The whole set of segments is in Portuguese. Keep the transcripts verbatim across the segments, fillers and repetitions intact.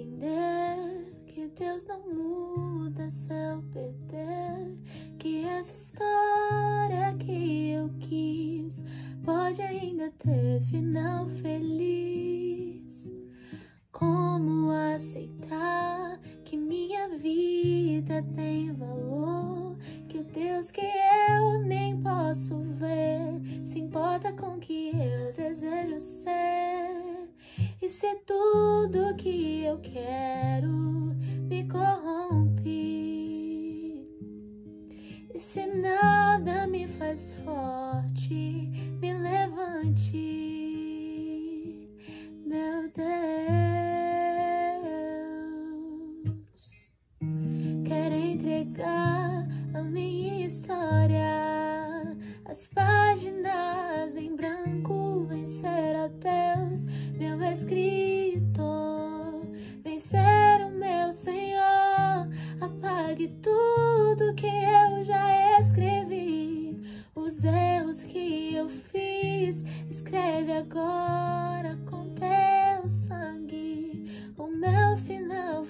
entender que Deus não muda se eu perder, que essa história que eu quis pode ainda ter final feliz. Como aceitar que minha vida tem valor, que o Deus que eu nem posso ver se importa com o que eu desejo ser? E se tudo que eu quero me corrompe, e se nada me faz forte, me levante, meu Deus. Quero entregar a minha história, as páginas em branco, vencer a Deus, meu escritor, vencer o meu Senhor. Apague tudo que eu já escrevi, os erros que eu fiz, escreve agora com teu sangue o meu final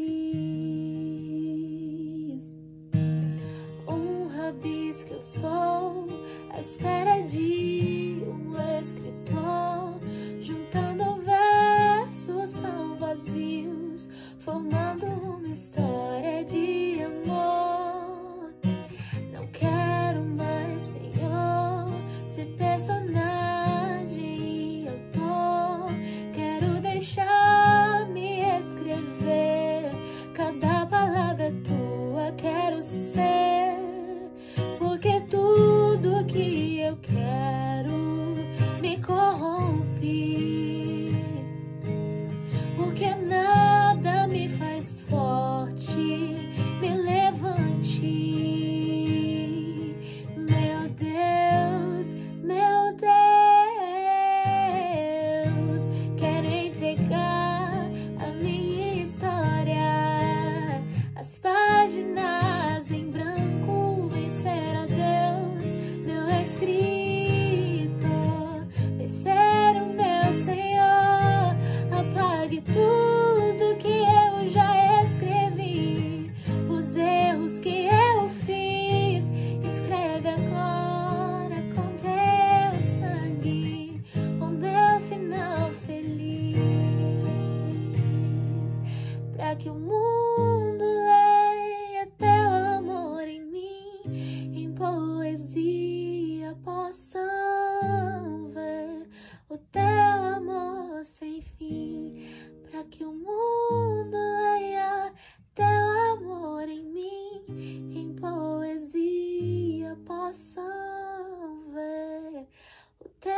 feliz. Um rabis que eu sou, à espera de um escritor, juntando versos tão vazios, formando uma história de amor. Não quero mais, Senhor, ser personagem e autor. Quero deixar-me escrever cada palavra tua, quero ser, porque tudo que eu quero me corrompe, porque nada me faz forte, me levante, meu Deus, meu Deus. Quero entregar a minha história, as páginas em branco, vencer a Deus, meu escritor, vencer o meu Senhor. Apague tudo que eu já escrevi, os erros que eu fiz, escreve agora com teu sangue o meu final feliz, pra que o mundo leia teu amor em mim, em poesia possam ver o teu amor sem fim, pra que o mundo leia teu amor em mim, em poesia possam ver o teu